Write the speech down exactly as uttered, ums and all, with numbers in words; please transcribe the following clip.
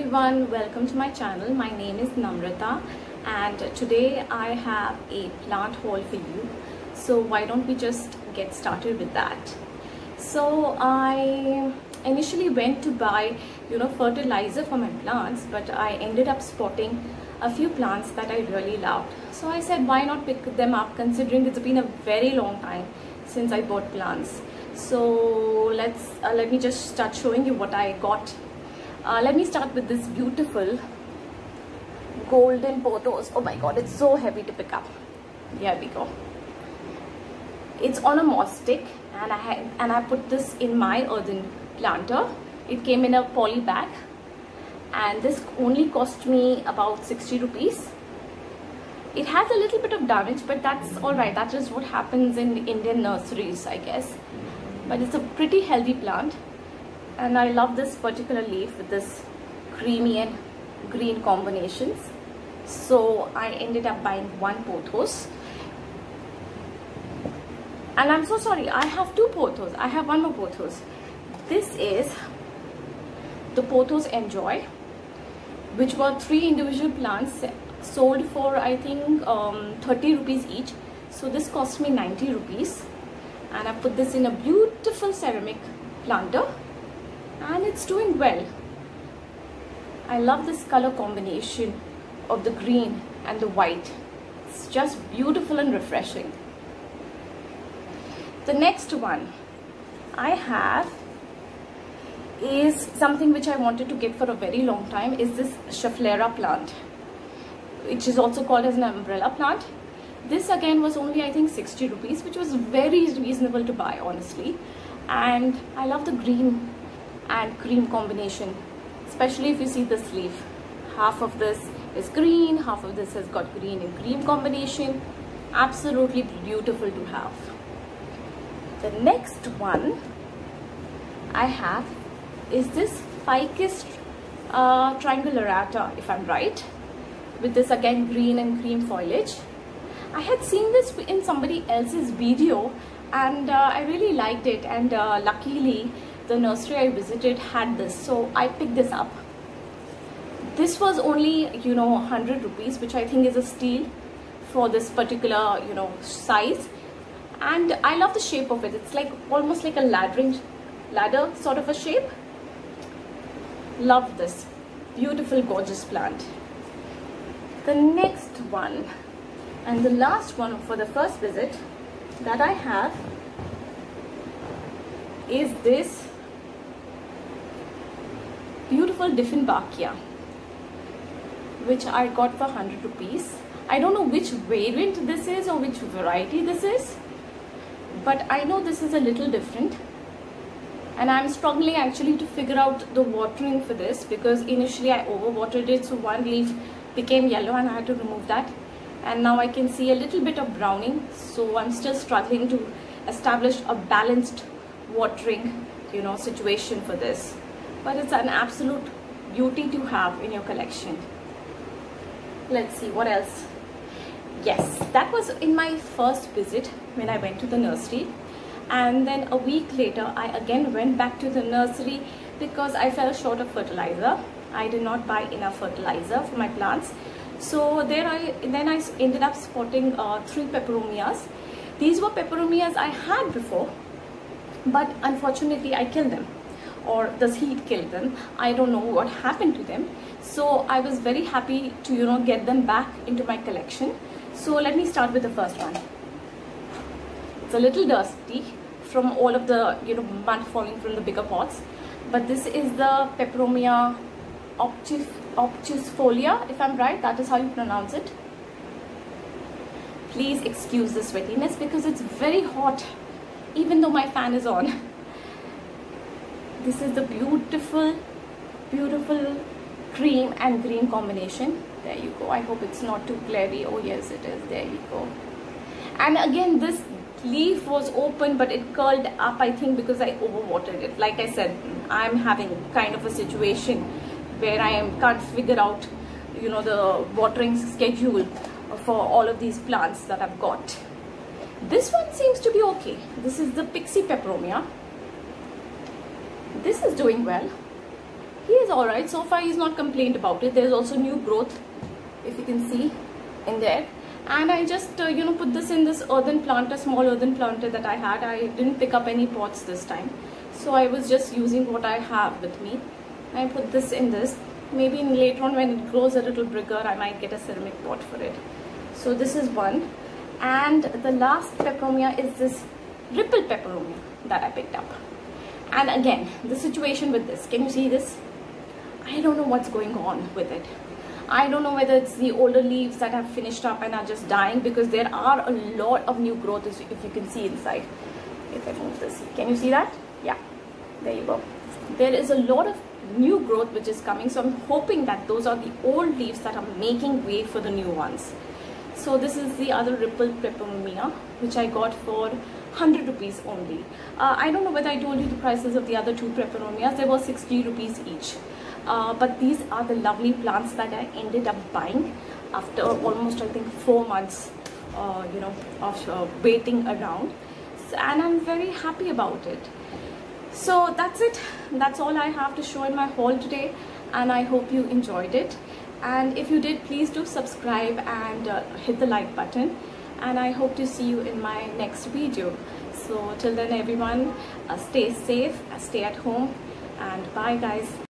everyone, welcome to my channel. My name is Namrata and today I have a plant haul for you. So why don't we just get started with that. So I initially went to buy you know fertilizer for my plants, but I ended up spotting a few plants that I really loved. So I said, why not pick them up, considering it's been a very long time since I bought plants. So let's uh, let me just start showing you what I got. Uh, let me start with this beautiful golden pothos. Oh my god, it's so heavy to pick up. Here we go. It's on a moss stick, and I had and I put this in my earthen planter. It came in a poly bag, and this only cost me about sixty rupees. It has a little bit of damage, but that's all right. That is what happens in Indian nurseries, I guess. But it's a pretty healthy plant. And I love this particular leaf with this creamy and green combinations. So I ended up buying one pothos. And I'm so sorry, I have two pothos. I have one more pothos. This is the Pothos Enjoy, which were three individual plants sold for I think um, thirty rupees each. So this cost me ninety rupees. And I put this in a beautiful ceramic planter. And it's doing well. I love this color combination of the green and the white. It's just beautiful and refreshing. The next one I have is something which I wanted to get for a very long time. Is this Schefflera plant, which is also called as an umbrella plant. This again was only I think sixty rupees, which was very reasonable to buy, honestly. And I love the green and cream combination, especially if you see this leaf. Half of this is green, half of this has got green and cream combination. Absolutely beautiful to have. The next one I have is this Ficus uh, triangulata, if I'm right, with this again green and cream foliage. I had seen this in somebody else's video, and uh, I really liked it, and uh, luckily the nursery I visited had this, so I picked this up. This was only you know one hundred rupees, which I think is a steal for this particular you know size. And I love the shape of it. It's like almost like a laddering ladder sort of a shape. Love this beautiful gorgeous plant. The next one and the last one for the first visit that I have is this beautiful Dieffenbachia, which I got for one hundred rupees. I don't know which variant this is or which variety this is, but I know this is a little different. And I'm struggling actually to figure out the watering for this, because initially I overwatered it, so one leaf became yellow and I had to remove that. And now I can see a little bit of browning, so I'm still struggling to establish a balanced watering you know situation for this. But it's an absolute beauty to have in your collection. Let's see what else. Yes, that was in my first visit when I went to the nursery. And then a week later I again went back to the nursery because I fell short of fertilizer. I did not buy enough fertilizer for my plants. So there I then I ended up spotting uh, three peperomias. These were peperomias I had before, but unfortunately I killed them, or the heat killed them. I don't know what happened to them. So I was very happy to you know get them back into my collection. So let me start with the first one. It's a little dusty from all of the you know mud falling from the bigger pots, but this is the Peperomia obtus obtusifolia, if I'm right. That is how you pronounce it. Please excuse the sweatiness because it's very hot, even though my fan is on. This is the beautiful, beautiful cream and green combination. There you go. I hope it's not too glary. Oh yes, it is. There you go. And again, this leaf was open, but it curled up, I think, because I overwatered it. Like I said, I'm having kind of a situation where I am can't figure out you know the watering schedule for all of these plants that I've got. This one seems to be okay. This is the Pixie Peperomia. This is doing well. he is alright. So far he's not complained about it. There's also new growth, if you can see in there. And I just uh, you know put this in this earthen planter, small earthen planter that I had. I didn't pick up any pots this time, so I was just using what I have with me. I put this in this. Maybe later on when it grows a little bigger, I might get a ceramic pot for it. So this is one. And the last peperomia is this ripple peperomia that I picked up. And again, the situation with this, can you see this? I don't know what's going on with it. I don't know whether it's the older leaves that have finished up and are just dying, because there are a lot of new growth, if you can see inside. If I move this, can you see that? Yeah, there you go. There is a lot of new growth which is coming, so I'm hoping that those are the old leaves that are making way for the new ones. So this is the other ripple peperomia, which I got for one hundred rupees only. uh, I don't know whether I told you the prices of the other two peperomias. They were sixty rupees each. Uh, but these are the lovely plants that I ended up buying after almost, I think, four months uh, you know of uh, waiting around. So, and I'm very happy about it. So that's it. That's all I have to show in my haul today, and I hope you enjoyed it. And if you did, please do subscribe and uh, hit the like button, and I hope to see you in my next video. So till then, everyone, uh, stay safe, uh, stay at home, and bye guys.